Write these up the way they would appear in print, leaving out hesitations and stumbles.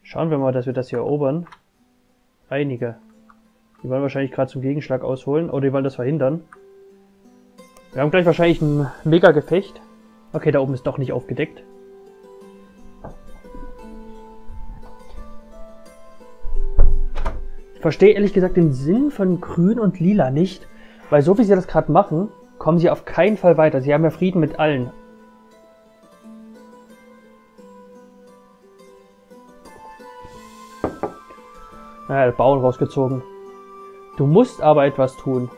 Schauen wir mal, dass wir das hier erobern. Einige. Die wollen wahrscheinlich gerade zum Gegenschlag ausholen. Oder die wollen das verhindern. Wir haben gleich wahrscheinlich ein Mega-Gefecht. Okay, da oben ist doch nicht aufgedeckt. Ich verstehe ehrlich gesagt den Sinn von Grün und Lila nicht. Weil so wie sie das gerade machen, kommen sie auf keinen Fall weiter. Sie haben ja Frieden mit allen. Naja, der Bauern rausgezogen. Du musst aber etwas tun.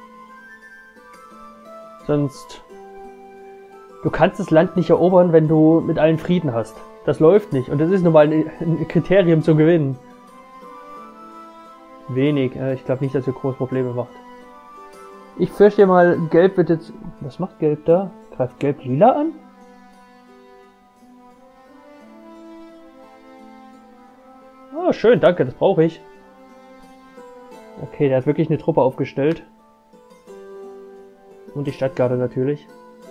Sonst... Du kannst das Land nicht erobern, wenn du mit allen Frieden hast. Das läuft nicht. Und das ist nun mal ein Kriterium zu gewinnen. Wenig. Ich glaube nicht, dass ihr große Probleme macht. Ich fürchte mal, Gelb wird jetzt... Was macht Gelb da? Greift Gelb Lila an? Oh, schön, danke, das brauche ich. Okay, der hat wirklich eine Truppe aufgestellt. Und die Stadtgarde natürlich.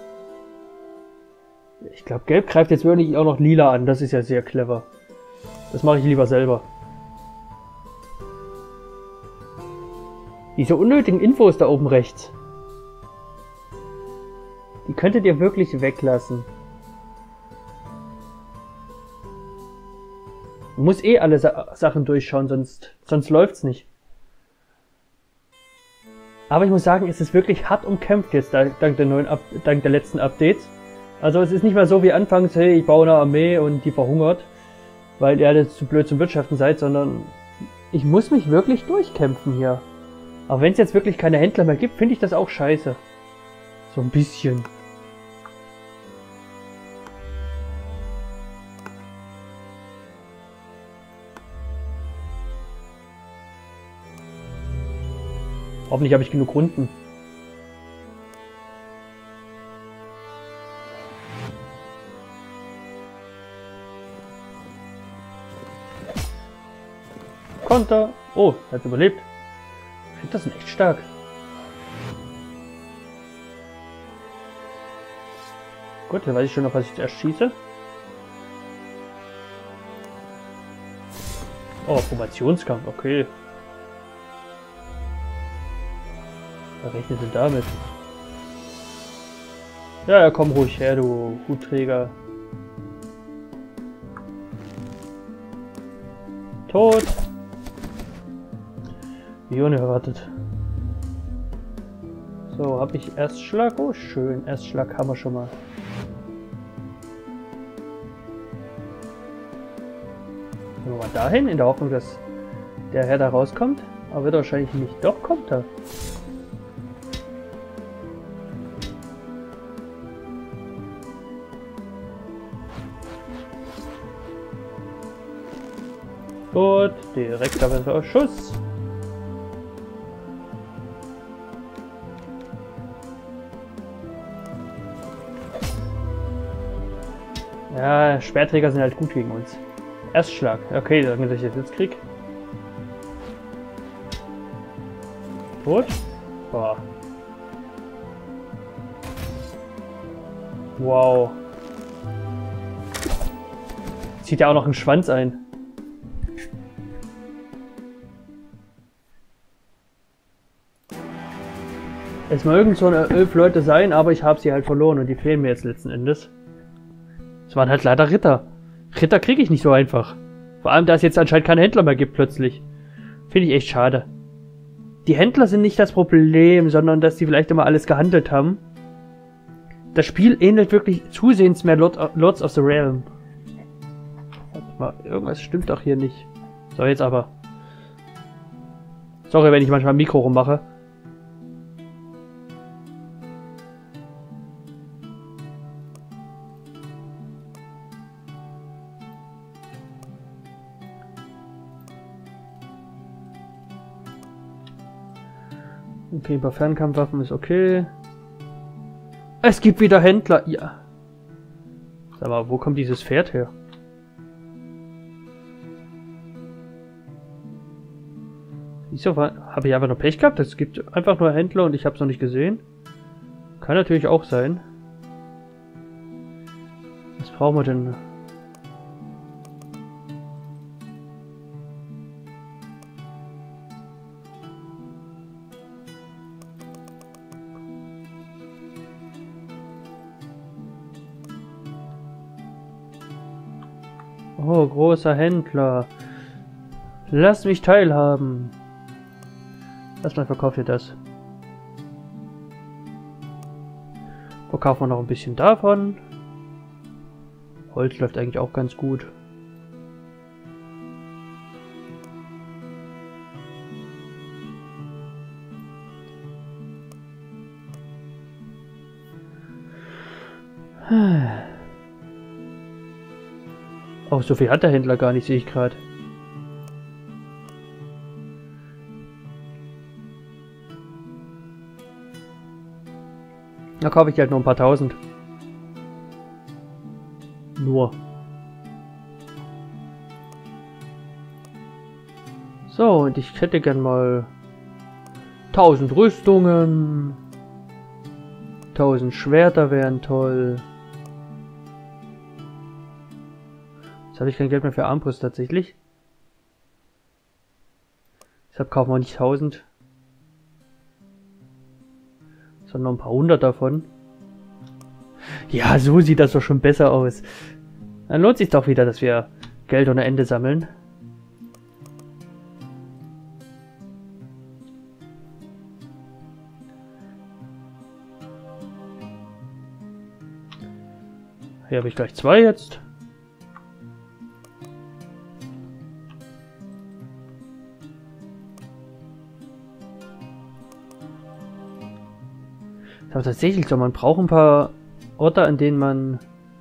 Ich glaube, Gelb greift jetzt wirklich auch noch Lila an. Das ist ja sehr clever. Das mache ich lieber selber. Diese unnötigen Infos da oben rechts. Die könntet ihr wirklich weglassen. Man muss eh alle Sachen durchschauen, sonst läuft's nicht. Aber ich muss sagen, es ist wirklich hart umkämpft jetzt, dank der letzten Updates. Also es ist nicht mehr so wie anfangs, hey, ich baue eine Armee und die verhungert, weil ihr jetzt zu blöd zum Wirtschaften seid, sondern ich muss mich wirklich durchkämpfen hier. Aber wenn es jetzt wirklich keine Händler mehr gibt, finde ich das auch scheiße. So ein bisschen. Hoffentlich habe ich genug Runden. Konter. Oh, er hat überlebt. Ich finde das echt stark. Gut, dann weiß ich schon noch, was ich zuerst schieße. Oh, Formationskampf, okay. Wer rechnet denn damit? Ja, komm ruhig her, du Hutträger. Tot. Wie unerwartet. So, habe ich Erstschlag? Oh, schön. Erstschlag haben wir schon mal. Gehen wir mal dahin, in der Hoffnung, dass der Herr da rauskommt. Aber wird er wahrscheinlich nicht. Doch, kommt er. Gut, direkt auf Schuss. Ja, Schwerträger sind halt gut gegen uns. Erstschlag. Okay, dann dass ich jetzt krieg. Tot. Boah. Wow. Zieht ja auch noch einen Schwanz ein. Es mögen so 11 Leute sein, aber ich habe sie halt verloren und die fehlen mir jetzt letzten Endes. Es waren halt leider Ritter. Ritter kriege ich nicht so einfach. Vor allem, da es jetzt anscheinend keine Händler mehr gibt plötzlich. Finde ich echt schade. Die Händler sind nicht das Problem, sondern dass die vielleicht immer alles gehandelt haben. Das Spiel ähnelt wirklich zusehends mehr Lords of the Realm. Warte mal, irgendwas stimmt doch hier nicht. So, jetzt aber. Sorry, wenn ich manchmal ein Mikro rummache. Okay, bei Fernkampfwaffen ist okay. Es gibt wieder Händler. Ja. Sag mal, wo kommt dieses Pferd her? Wieso habe ich einfach nur Pech gehabt? Es gibt einfach nur Händler und ich habe es noch nicht gesehen. Kann natürlich auch sein. Was brauchen wir denn? Oh, großer Händler. Lass mich teilhaben. Erstmal verkauft ihr das. Verkaufen wir noch ein bisschen davon. Holz läuft eigentlich auch ganz gut. Oh, so viel hat der Händler gar nicht, sehe ich gerade. Da kaufe ich halt nur ein paar tausend. Nur. So, und ich hätte gern mal 1000 Rüstungen. 1000 Schwerter wären toll. Jetzt habe ich kein Geld mehr für Armbrust tatsächlich. Deshalb kaufen wir nicht 1000. Sondern noch ein paar hundert davon. Ja, so sieht das doch schon besser aus. Dann lohnt sich doch wieder, dass wir Geld ohne Ende sammeln. Hier habe ich gleich 2 jetzt. Aber tatsächlich so, man braucht ein paar Orte, an denen man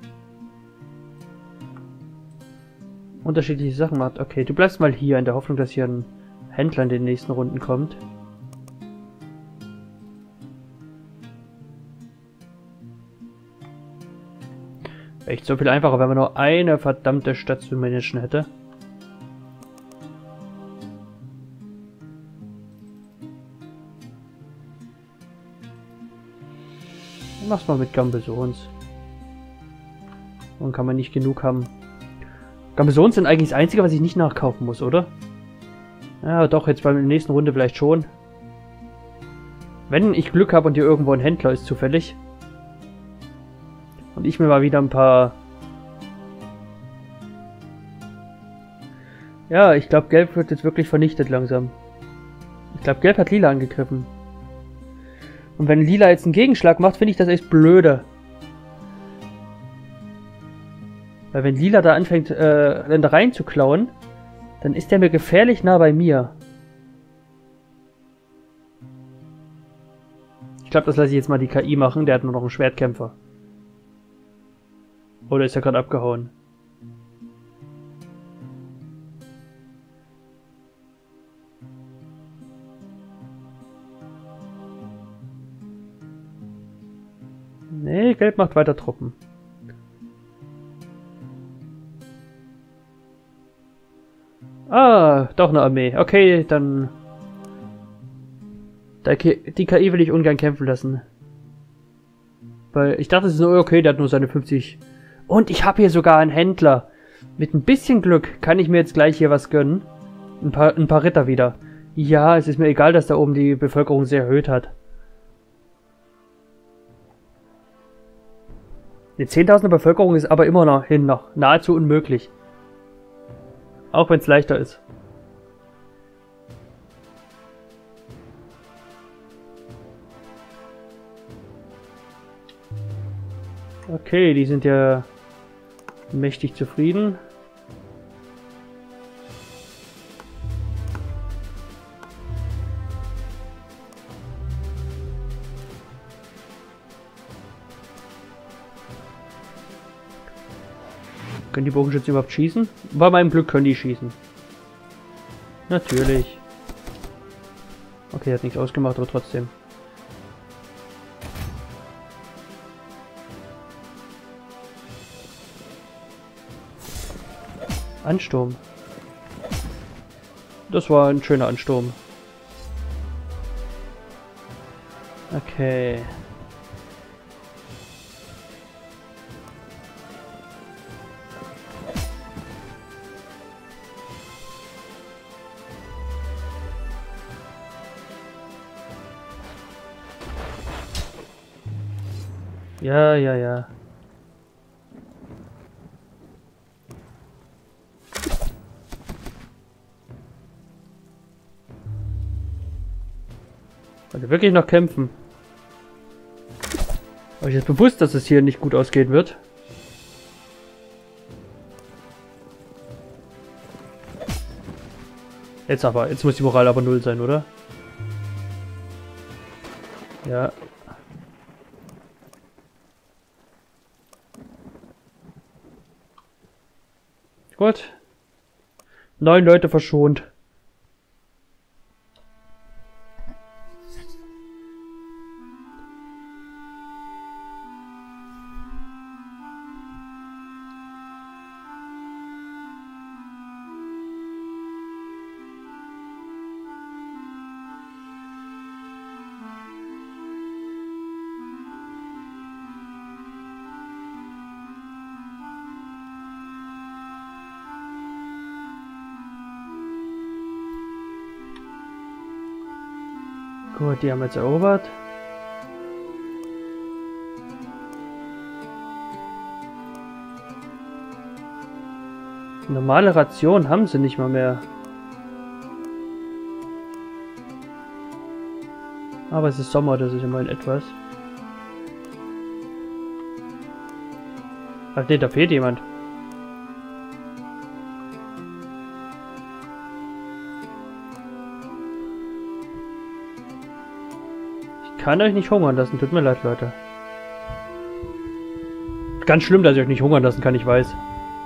unterschiedliche Sachen macht. Okay, du bleibst mal hier in der Hoffnung, dass hier ein Händler in den nächsten Runden kommt. Echt so viel einfacher, wenn man nur eine verdammte Stadt zu managen hätte. Mach's mal mit Gambesons. Und kann man nicht genug haben. Gambesons sind eigentlich das Einzige, was ich nicht nachkaufen muss, oder? Ja, doch, jetzt bei der nächsten Runde vielleicht schon. Wenn ich Glück habe und hier irgendwo ein Händler ist zufällig. Und ich mir mal wieder ein paar... Ja, ich glaube, Gelb wird jetzt wirklich vernichtet langsam. Ich glaube, Gelb hat Lila angegriffen. Und wenn Lila jetzt einen Gegenschlag macht, finde ich das echt blöde. Weil wenn Lila da anfängt, Ländereien zu klauen, dann ist der mir gefährlich nah bei mir. Ich glaube, das lasse ich jetzt mal die KI machen. Der hat nur noch einen Schwertkämpfer. Oder ist er gerade abgehauen? Nee, Gelb macht weiter Truppen. Ah, doch eine Armee. Okay, dann... Die KI will ich ungern kämpfen lassen. Weil ich dachte, es ist nur okay, der hat nur seine 50... Und ich habe hier sogar einen Händler. Mit ein bisschen Glück kann ich mir jetzt gleich hier was gönnen. Ein paar Ritter wieder. Ja, es ist mir egal, dass da oben die Bevölkerung sehr erhöht hat. Eine 10.000er Bevölkerung ist aber immer noch nahezu unmöglich. Auch wenn es leichter ist. Okay, die sind ja mächtig zufrieden. Können die Bogenschützen überhaupt schießen? Bei meinem Glück können die schießen. Natürlich. Okay, hat nichts ausgemacht, aber trotzdem. Ansturm. Das war ein schöner Ansturm. Okay. Ja, ja, ja. Wollt ihr wirklich noch kämpfen? Euch ist bewusst, dass es hier nicht gut ausgehen wird. Jetzt aber, jetzt muss die Moral aber 0 sein, oder? Ja. Gut. 9 Leute verschont. Gut, die haben wir jetzt erobert. Normale Ration haben sie nicht mal mehr. Aber es ist Sommer, das ist immerhin etwas. Ach nee, da fehlt jemand. Ich kann euch nicht hungern lassen, tut mir leid, Leute. Ganz schlimm, dass ich euch nicht hungern lassen kann, ich weiß.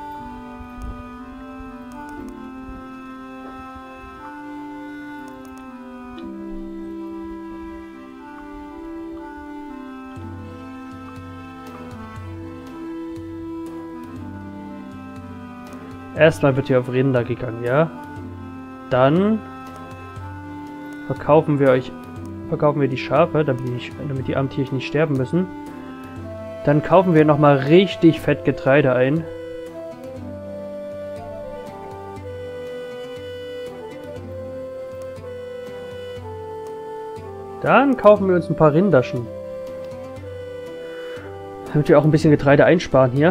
Erstmal wird hier auf Rinder gegangen, ja? Dann verkaufen wir die Schafe, damit die armen Tierchen nicht sterben müssen. Dann kaufen wir nochmal richtig fett Getreide ein. Dann kaufen wir uns ein paar Rinderchen. Damit wir auch ein bisschen Getreide einsparen hier.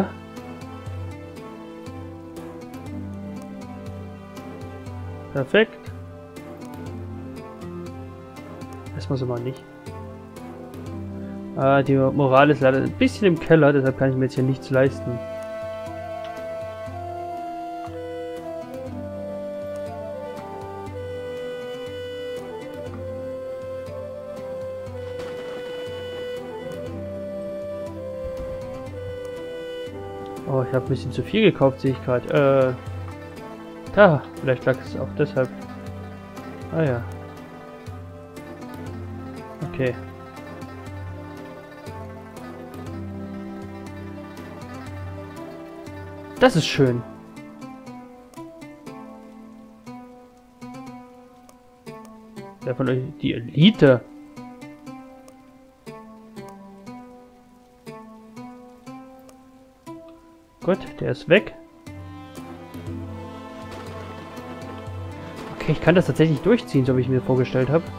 Perfekt. Erstmal so mal nicht. Die Moral ist leider ein bisschen im Keller, deshalb kann ich mir jetzt hier nichts leisten. Oh, ich habe ein bisschen zu viel gekauft, sehe ich gerade. Da, vielleicht lag es auch deshalb. Ah ja. Okay. Das ist schön. Wer von euch die Elite? Gut, der ist weg. Okay, ich kann das tatsächlich durchziehen, so wie ich mir vorgestellt habe.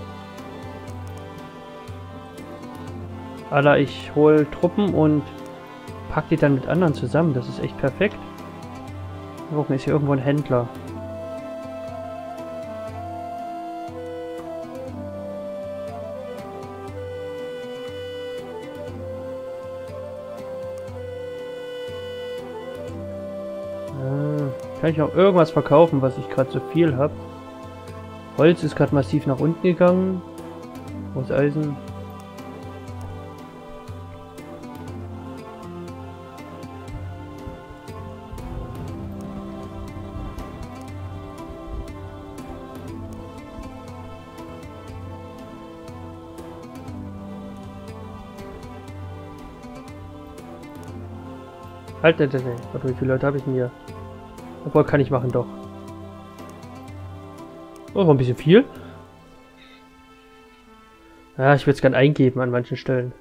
Alter, ich hole Truppen und pack die dann mit anderen zusammen. Das ist echt perfekt. Gucken, ist hier irgendwo ein Händler. Kann ich auch irgendwas verkaufen, was ich gerade so viel habe? Holz ist gerade massiv nach unten gegangen. Wo ist Eisen? Halt, warte, wie viele Leute habe ich denn hier? Obwohl, kann ich machen, doch. Oh, war ein bisschen viel. Ja, ich würde es gerne eingeben an manchen Stellen.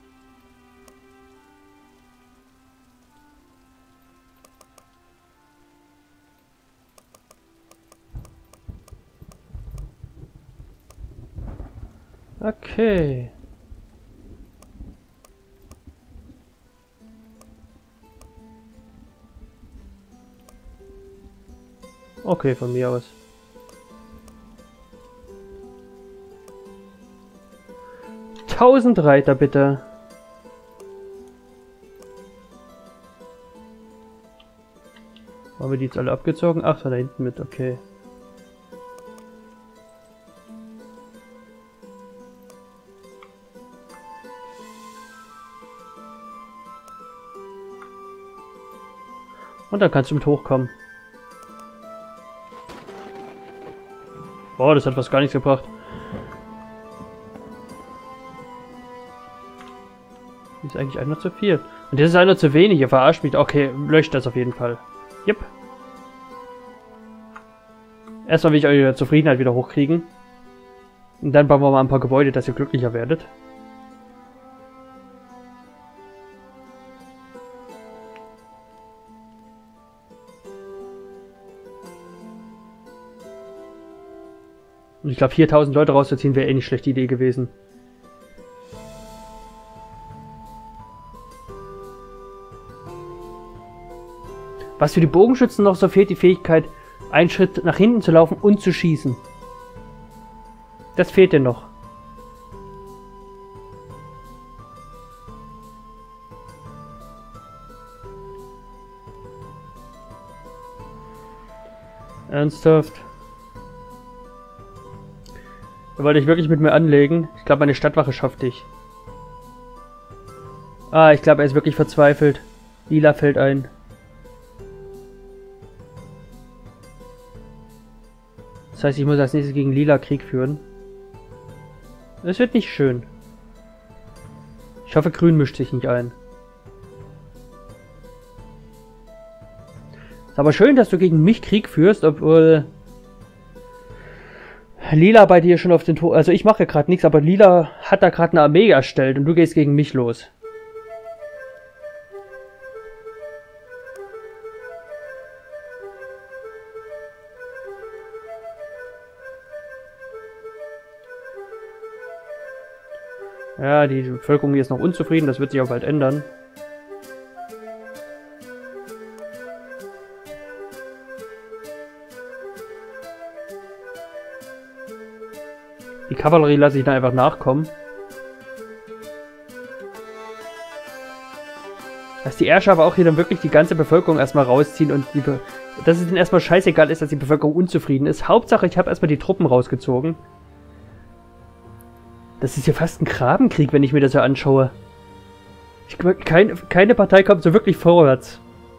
Okay. Okay, von mir aus. 1000 Reiter, bitte. Haben wir die jetzt alle abgezogen? Ach, da hinten mit, okay. Und dann kannst du mit hochkommen. Boah, das hat fast gar nichts gebracht. Das ist eigentlich einer zu viel. Und das ist einer zu wenig, ihr verarscht mich. Okay, löscht das auf jeden Fall. Yep. Erstmal will ich eure Zufriedenheit wieder hochkriegen. Und dann bauen wir mal ein paar Gebäude, dass ihr glücklicher werdet. Und ich glaube, 4000 Leute rauszuziehen wäre eh nicht schlechte Idee gewesen. Was für die Bogenschützen noch so fehlt, die Fähigkeit, einen Schritt nach hinten zu laufen und zu schießen. Das fehlt denn noch. Ernsthaft? Da wollte ich wirklich mit mir anlegen. Ich glaube, meine Stadtwache schafft dich. Ah, ich glaube, er ist wirklich verzweifelt. Lila fällt ein. Das heißt, ich muss als nächstes gegen Lila Krieg führen. Es wird nicht schön. Ich hoffe, Grün mischt sich nicht ein. Ist aber schön, dass du gegen mich Krieg führst, obwohl Lila bei dir schon auf den Tor... Also ich mache ja gerade nichts, aber Lila hat da gerade eine Armee erstellt und du gehst gegen mich los. Ja, die Bevölkerung hier ist noch unzufrieden, das wird sich auch bald ändern. Die Kavallerie lasse ich dann einfach nachkommen. Dass die Ärsche aber auch hier dann wirklich die ganze Bevölkerung erstmal rausziehen und dass es denen erstmal scheißegal ist, dass die Bevölkerung unzufrieden ist. Hauptsache, ich habe erstmal die Truppen rausgezogen. Das ist ja fast ein Grabenkrieg, wenn ich mir das so anschaue. Keine Partei kommt so wirklich vorwärts.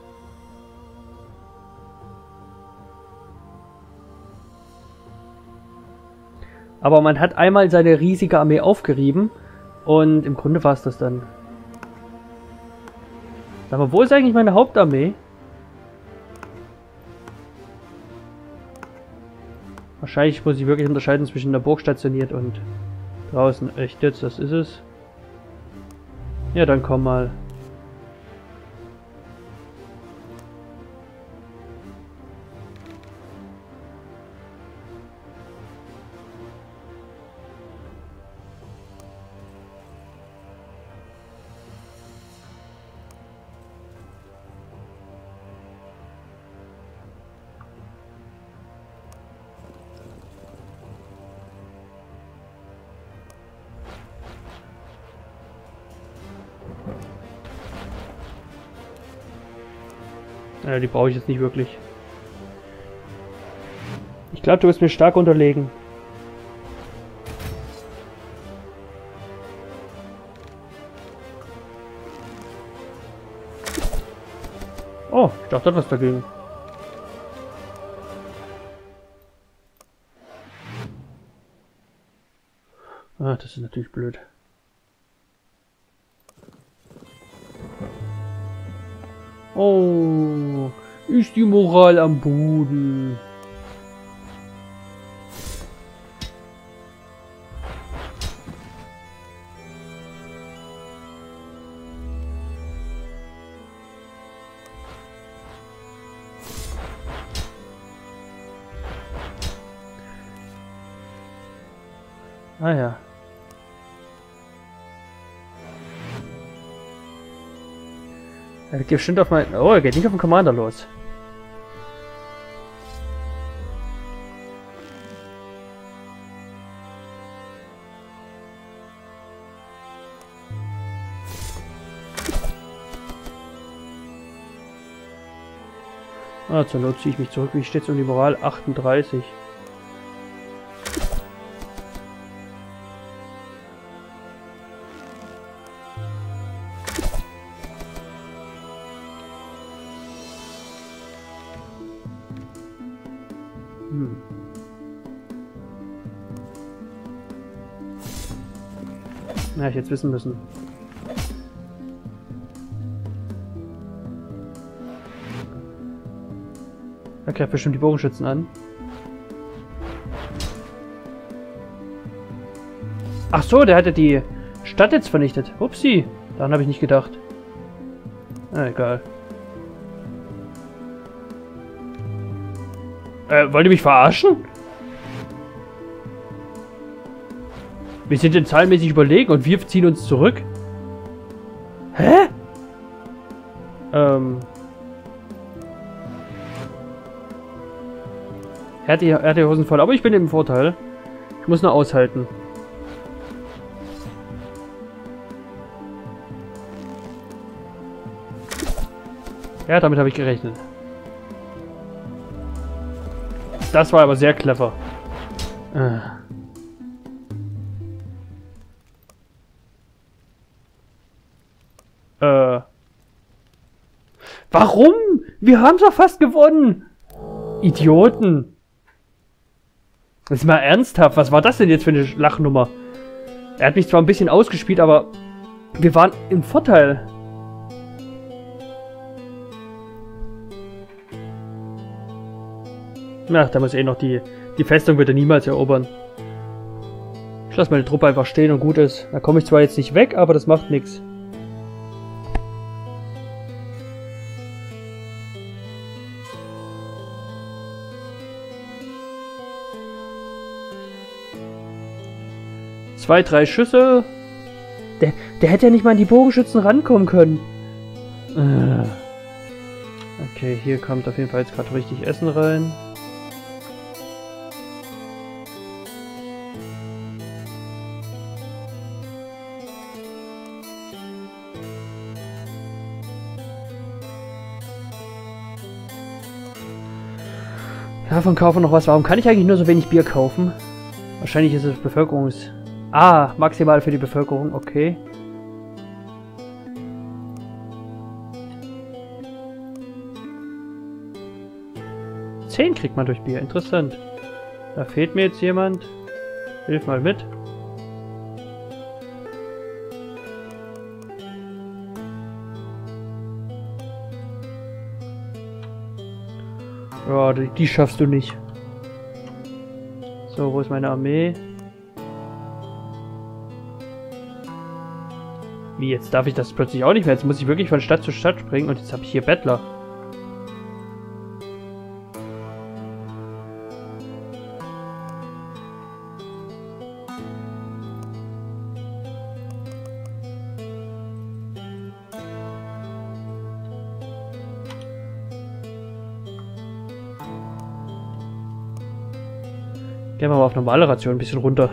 Aber man hat einmal seine riesige Armee aufgerieben und im Grunde war es das dann. Sag mal, wo ist eigentlich meine Hauptarmee? Wahrscheinlich muss ich wirklich unterscheiden zwischen der Burg stationiert und draußen. Echt jetzt, das ist es. Ja, dann komm mal. Ja, die brauche ich jetzt nicht wirklich. Ich glaube, du bist mir stark unterlegen. Oh, ich dachte, da was dagegen. Ah, das ist natürlich blöd. Oh, ist die Moral am Boden. Ah ja. Er geht bestimmt auf mein... Oh, er geht nicht auf den Commander los. Ah, zur Not ziehe ich mich zurück. Wie steht's um die Moral? 38. Na, ich jetzt wissen müssen. Er greift bestimmt die Bogenschützen an. Ach so, der hatte die Stadt jetzt vernichtet. Upsi, daran habe ich nicht gedacht. Na, egal. Wollt ihr mich verarschen? Wir sind denn zahlenmäßig überlegen und wir ziehen uns zurück? Hä? Er hat die Hosen voll, aber ich bin im Vorteil. Ich muss nur aushalten. Ja, damit habe ich gerechnet. Das war aber sehr clever. Warum? Wir haben doch fast gewonnen. Idioten. Das ist mal ernsthaft. Was war das denn jetzt für eine Lachnummer? Er hat mich zwar ein bisschen ausgespielt, aber wir waren im Vorteil. Ach, da muss eh noch die Festung wird er niemals erobern. Ich lasse meine Truppe einfach stehen und gut ist. Da komme ich zwar jetzt nicht weg, aber das macht nichts. Zwei, drei Schüsse. Der hätte ja nicht mal an die Bogenschützen rankommen können. Okay, hier kommt auf jeden Fall jetzt gerade richtig Essen rein. Davon kaufen wir noch was. Warum kann ich eigentlich nur so wenig Bier kaufen? Wahrscheinlich ist es maximal für die Bevölkerung, okay. Zehn kriegt man durch Bier, interessant. Da fehlt mir jetzt jemand. Hilf mal mit. Ja, die schaffst du nicht. So, wo ist meine Armee? Wie, jetzt darf ich das plötzlich auch nicht mehr. Jetzt muss ich wirklich von Stadt zu Stadt springen und jetzt habe ich hier Bettler. Gehen wir mal auf normale Ration ein bisschen runter.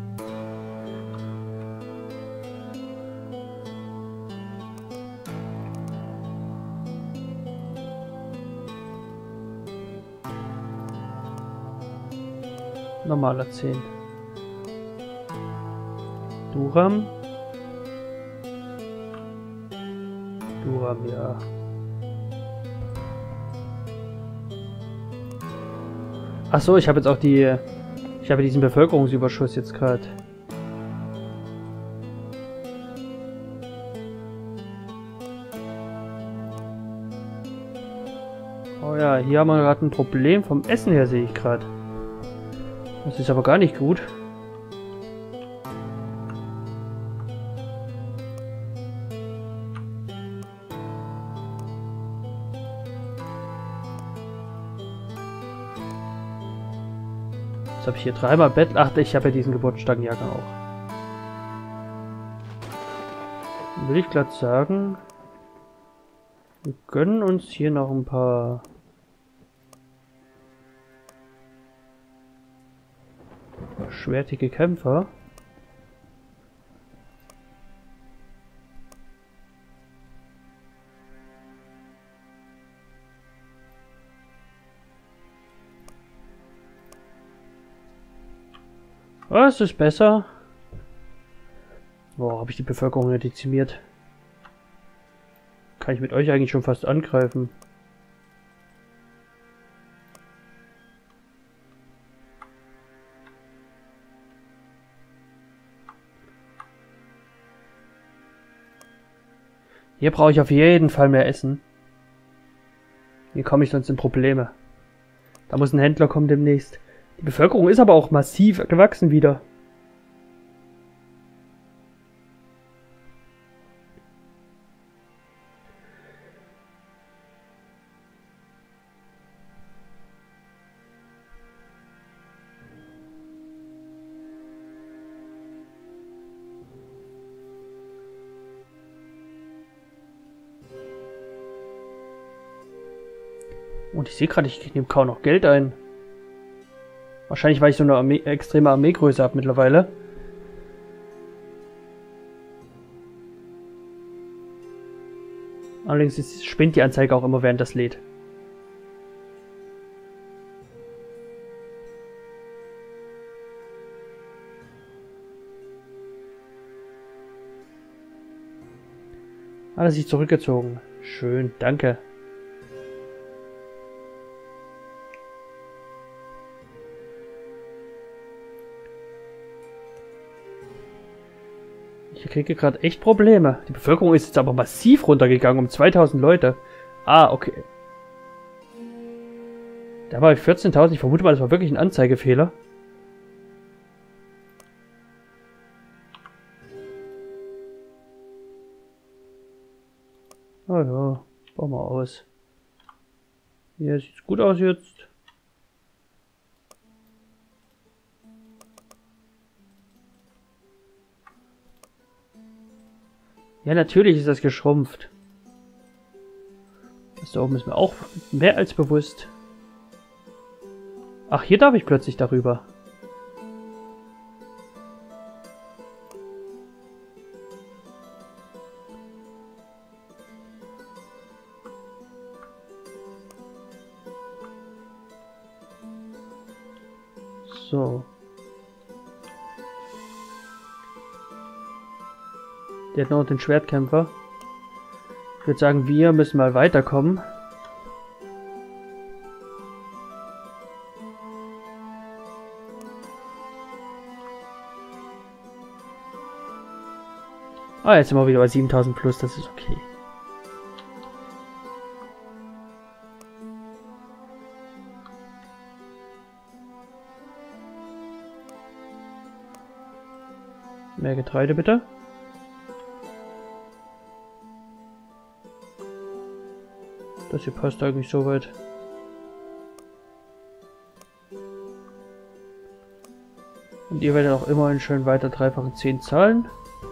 Normaler 10. Duram. Duram, ja. Ach so, ich habe jetzt auch ich habe diesen Bevölkerungsüberschuss jetzt gerade. Oh ja, hier haben wir gerade ein Problem vom Essen her, sehe ich gerade. Das ist aber gar nicht gut. Jetzt habe ich hier dreimal Bett. Ach, ich habe ja diesen Geburtstagenjahrgang auch. Dann will ich glatt sagen, wir gönnen uns hier noch ein paar schwertige Kämpfer. Was ist besser? Boah, habe ich die Bevölkerung ja dezimiert. Kann ich mit euch eigentlich schon fast angreifen? Hier brauche ich auf jeden Fall mehr Essen. Hier komme ich sonst in Probleme. Da muss ein Händler kommen demnächst. Die Bevölkerung ist aber auch massiv gewachsen wieder. Und ich sehe gerade, ich nehme kaum noch Geld ein. Wahrscheinlich, weil ich so eine extreme Armeegröße habe mittlerweile. Allerdings spinnt die Anzeige auch immer, während das lädt. Alles sich zurückgezogen. Schön, danke. Ich kriege gerade echt Probleme. Die Bevölkerung ist jetzt aber massiv runtergegangen, um 2000 Leute. Ah, okay. Da war ich 14.000. Ich vermute mal, das war wirklich ein Anzeigefehler. Oh ja, bau mal aus. Hier sieht's gut aus jetzt. Ja, natürlich ist das geschrumpft. Das da oben ist mir auch mehr als bewusst. Ach, hier darf ich plötzlich darüber. So. Der hat noch den Schwertkämpfer. Ich würde sagen, wir müssen mal weiterkommen. Ah, jetzt sind wir wieder bei 7000 plus, das ist okay. Mehr Getreide bitte. Das hier passt eigentlich soweit. Und ihr werdet auch immerhin schön weiter dreifache 10 zahlen.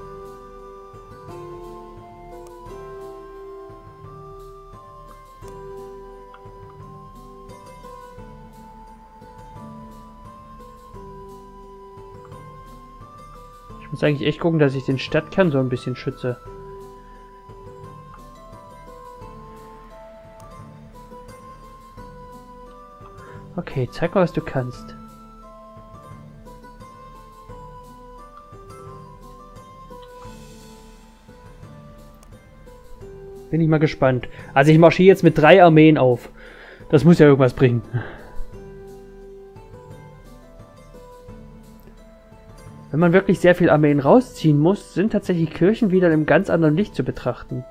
Ich muss eigentlich echt gucken, dass ich den Stadtkern so ein bisschen schütze. Okay, zeig mal, was du kannst. Bin ich mal gespannt. Also ich marschiere jetzt mit 3 Armeen auf. Das muss ja irgendwas bringen. Wenn man wirklich sehr viel Armeen rausziehen muss, sind tatsächlich Kirchen wieder in einem ganz anderen Licht zu betrachten.